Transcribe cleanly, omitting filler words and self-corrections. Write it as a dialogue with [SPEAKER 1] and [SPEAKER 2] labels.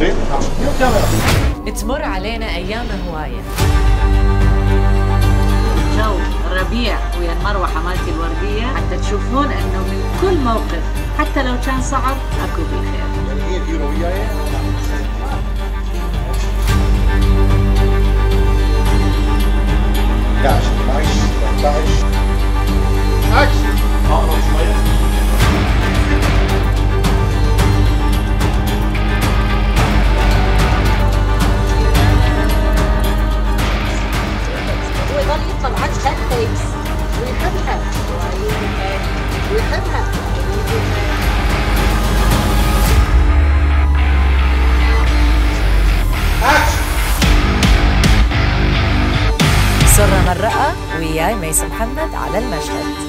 [SPEAKER 1] زين؟
[SPEAKER 2] تمر علينا أيام هواية.
[SPEAKER 3] جو ربيع ويا المروحة مالتي الوردية حتى تشوفون انه من كل موقف حتى لو كان صعب اكو بالخير.
[SPEAKER 1] يعني هي ديروا وياي؟ داعش 12 13 اكشن. اقرب شوية.
[SPEAKER 3] ويظل يطلع عاد تيبس ويحبها ويحبها.
[SPEAKER 2] سر من رأى وياي ميس محمد على المشهد.